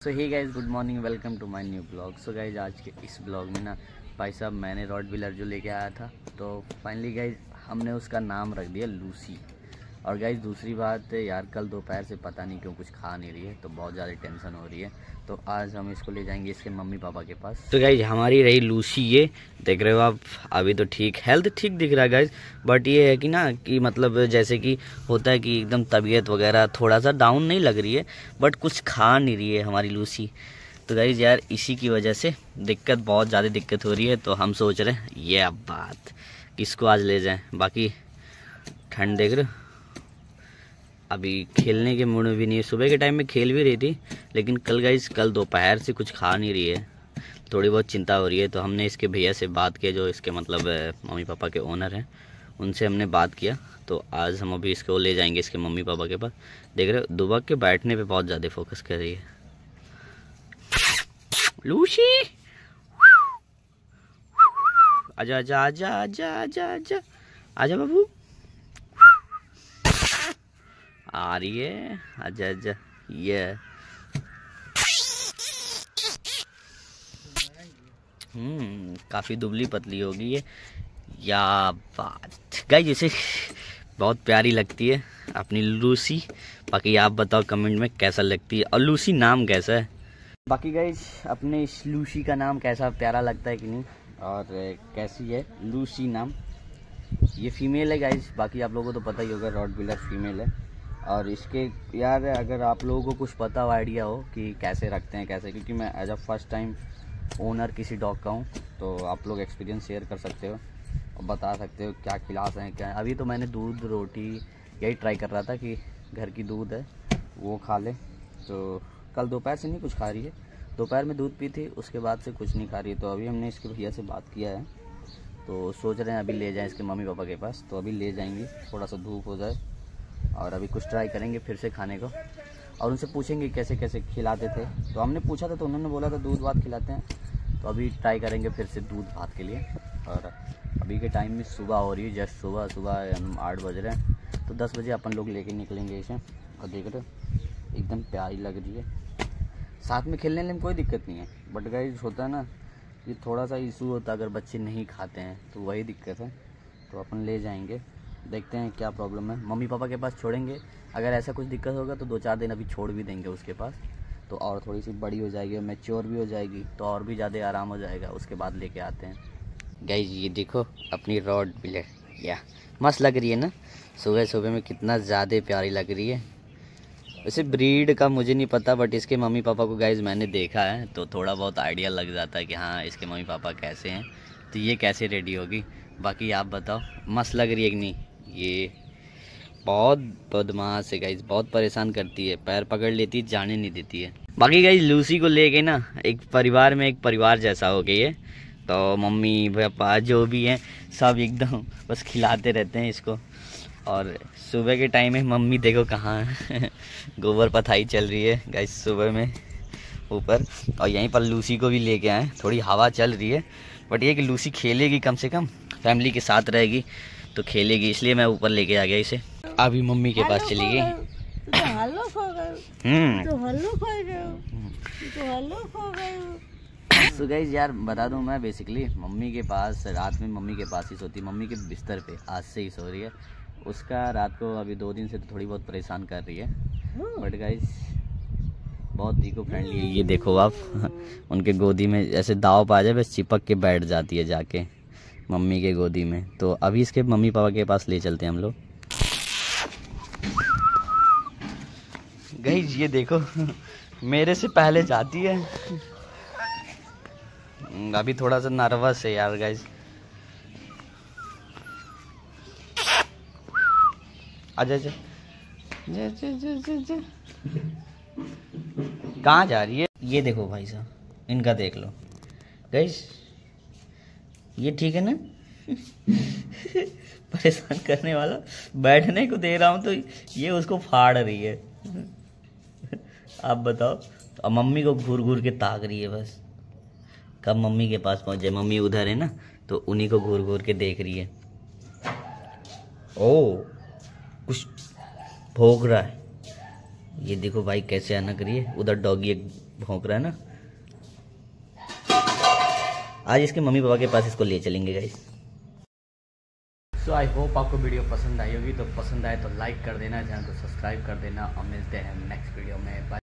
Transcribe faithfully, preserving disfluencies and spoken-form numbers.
So hey guys, good morning, welcome to my new blog. So guys, आज के इस blog में ना भाई साहब मैंने रॉटविलर जो लेके आया था, तो फाइनली गाइज हमने उसका नाम रख दिया लूसी। और गाइज दूसरी बात यार, कल दोपहर से पता नहीं क्यों कुछ खा नहीं रही है, तो बहुत ज़्यादा टेंशन हो रही है। तो आज हम इसको ले जाएंगे इसके मम्मी पापा के पास। तो गाइज हमारी रही लूसी, ये देख रहे हो आप। अभी तो ठीक, हेल्थ ठीक दिख रहा है गाइज, बट ये है कि ना कि मतलब जैसे कि होता है कि एकदम तबीयत वगैरह थोड़ा सा डाउन नहीं लग रही है, बट कुछ खा नहीं रही है हमारी लूसी। तो गाइज यार इसी की वजह से दिक्कत, बहुत ज़्यादा दिक्कत हो रही है। तो हम सोच रहे हैं ये अब बात किसको आज ले जाएं। बाकी ठंड देख रहे हो, अभी खेलने के मूड में भी नहीं है। सुबह के टाइम में खेल भी रही थी, लेकिन कल गाइज कल दोपहर से कुछ खा नहीं रही है, थोड़ी बहुत चिंता हो रही है। तो हमने इसके भैया से बात किया, जो इसके मतलब मम्मी पापा के ओनर हैं, उनसे हमने बात किया। तो आज हम अभी इसको ले जाएंगे इसके मम्मी पापा के पास। देख रहे हो दुबक के बैठने पे बहुत ज़्यादा फोकस कर रही है लूसी। आजा आजा आजा आजा आजा आजा आजा बाबू, आ रही है, आजा आजा। ये हम्म काफ़ी दुबली पतली होगी ये, या बात गाइस। जैसे बहुत प्यारी लगती है अपनी लूसी। बाकी आप बताओ कमेंट में कैसा लगती है, और लूसी नाम कैसा है। बाकी गाइस अपने इस लूसी का नाम कैसा, प्यारा लगता है कि नहीं, और कैसी है लूसी नाम। ये फीमेल है गाइस, बाकी आप लोगों को तो पता ही होगा रॉटविलर फीमेल है। और इसके यार अगर आप लोगों को कुछ पता हो, आइडिया हो कि कैसे रखते हैं कैसे, क्योंकि मैं as a first time owner किसी डॉग का हूँ, तो आप लोग एक्सपीरियंस शेयर कर सकते हो और बता सकते हो क्या खिलाते हैं क्या। अभी तो मैंने दूध रोटी यही ट्राई कर रहा था कि घर की दूध है वो खा ले। तो कल दोपहर से नहीं कुछ खा रही है, दोपहर में दूध पी थी, उसके बाद से कुछ नहीं खा रही है। तो अभी हमने इसके भैया से बात किया है, तो सोच रहे हैं अभी ले जाएं इसके मम्मी पापा के पास। तो अभी ले जाएंगे, थोड़ा सा धूप हो जाए, और अभी कुछ ट्राई करेंगे फिर से खाने को, और उनसे पूछेंगे कैसे कैसे खिलाते थे। तो हमने पूछा था तो उन्होंने बोला था दूध भात खिलाते हैं। तो अभी ट्राई करेंगे फिर से दूध भात के लिए। और अभी के टाइम में सुबह हो रही है, जस्ट सुबह सुबह हम आठ बज रहे हैं, तो दस बजे अपन लोग लेके निकलेंगे इसे। और देख रहे हो एकदम प्यारी लग रही है, साथ में खेलने में कोई दिक्कत नहीं है। बट गाइस होता है ना, ये थोड़ा सा इशू होता है अगर बच्चे नहीं खाते हैं, तो वही दिक्कत है। तो अपन ले जाएंगे, देखते हैं क्या प्रॉब्लम है, मम्मी पापा के पास छोड़ेंगे। अगर ऐसा कुछ दिक्कत होगा तो दो चार दिन अभी छोड़ भी देंगे उसके पास, तो और थोड़ी सी बड़ी हो जाएगी, मैच्योर भी हो जाएगी, तो और भी ज़्यादा आराम हो जाएगा। उसके बाद लेके आते हैं। गाइस ये देखो अपनी रॉटविलर, या मस्त लग रही है ना, सुबह सुबह में कितना ज़्यादा प्यारी लग रही है। वैसे ब्रीड का मुझे नहीं पता, बट इसके मम्मी पापा को गाइस मैंने देखा है, तो थोड़ा बहुत आइडिया लग जाता है कि हाँ इसके मम्मी पापा कैसे हैं, तो ये कैसे रेडी होगी। बाकी आप बताओ, मस्त लग रही है कि नहीं। ये बहुत बदमाश है गाइस, बहुत परेशान करती है, पैर पकड़ लेती है, जाने नहीं देती है। बाकी गाइस लूसी को लेके ना एक परिवार में एक परिवार जैसा हो गई है। तो मम्मी पापा जो भी हैं सब एकदम बस खिलाते रहते हैं इसको। और सुबह के टाइम में मम्मी देखो कहाँ है गोबर पथाई चल रही है गाइस सुबह में ऊपर। और यहीं पर लूसी को भी लेके आए, थोड़ी हवा चल रही है, बट ये कि लूसी खेलेगी, कम से कम फैमिली के साथ रहेगी तो खेलेगी, इसलिए मैं ऊपर लेके आ गया इसे। अभी मम्मी के पास चली गई। सो गाइस यार बता दूं, मैं बेसिकली मम्मी के पास रात में मम्मी के पास ही सोती, मम्मी के बिस्तर पे आज से ही सो रही है। उसका रात को अभी दो दिन से तो थोड़ी बहुत परेशान कर रही है, बट गाइस बहुत इको फ्रेंडली है। ये देखो आप उनके गोदी में ऐसे दाव पा जाए बस चिपक के बैठ जाती है जाके मम्मी के गोदी में। तो अभी इसके मम्मी पापा के पास ले चलते हैं हम लोग। गाइस ये देखो मेरे से पहले जाती है, अभी थोड़ा सा नर्वस है यार गाइस। आजा आजा, कहाँ जा रही है। ये देखो भाई साहब, इनका देख लो गाइस, ये ठीक है ना परेशान करने वाला, बैठने को दे रहा हूँ तो ये उसको फाड़ रही है आप बताओ। अब मम्मी को घूर घूर के ताक रही है, बस कब मम्मी के पास पहुंच जाए। मम्मी उधर है ना, तो उन्हीं को घूर घूर के देख रही है। ओ कुछ भोग रहा है, ये देखो भाई कैसे आना करिए, उधर डॉगी एक भौंक रहा है ना। आज इसके मम्मी पापा के पास इसको ले चलेंगे गाइस। सो आई होप आपको वीडियो पसंद आई होगी, तो पसंद आए तो लाइक कर देना, चैनल को सब्सक्राइब कर देना और मिलते हैं नेक्स्ट वीडियो में। बाय।